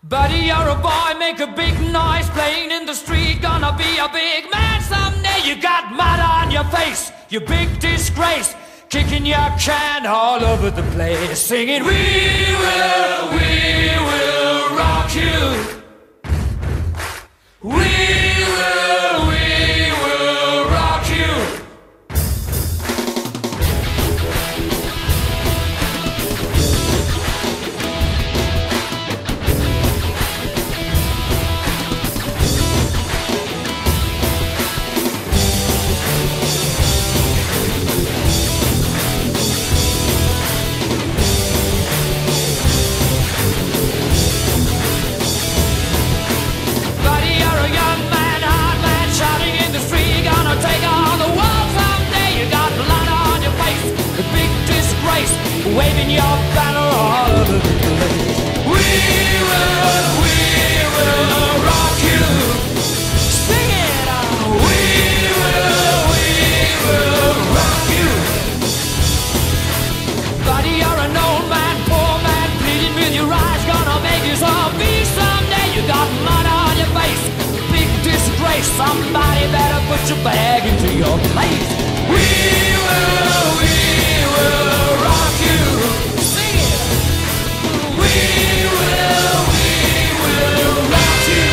Buddy, you're a boy, make a big noise, playing in the street, gonna be a big man someday. You got mud on your face, you big disgrace, kicking your can all over the place, singing, we will rock you. We will rock you. Waving your banner all over the place. We will rock you. Sing it out. We will rock you. Buddy, you're an old man, poor man, pleading with your eyes, gonna make you zombie someday. You got mud on your face, big disgrace. Somebody better put your bag into your place. We will rock you. Sing it. We will rock you.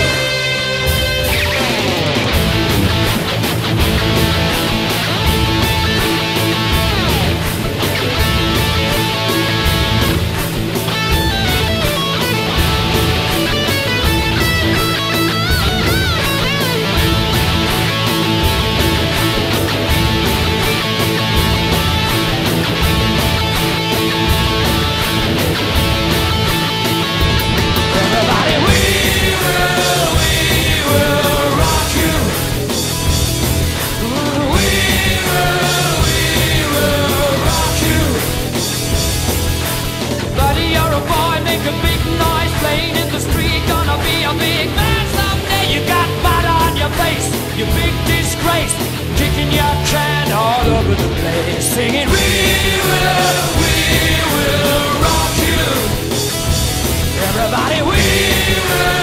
You big disgrace, kicking your can all over the place, singing, we will rock you. Everybody, we will